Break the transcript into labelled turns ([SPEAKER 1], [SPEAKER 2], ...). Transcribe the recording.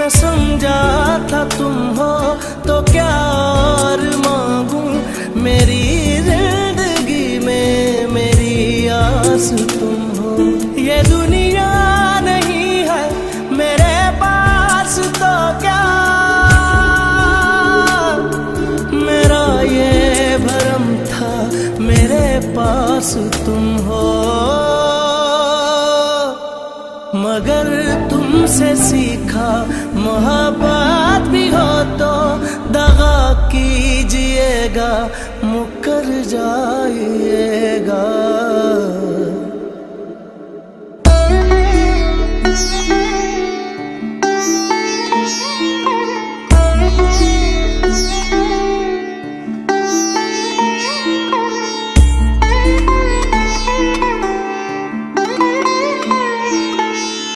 [SPEAKER 1] मैं समझा था तुम हो तो क्या और मांगू, मेरी जिंदगी में मेरी आस तुम हो। ये दुनिया नहीं है मेरे पास तो क्या, मेरा ये भरम था मेरे पास तुम हो। मगर तुमसे सीखा मोहब्बत भी हो तो दगा कीजिएगा, मुकर जाइएगा।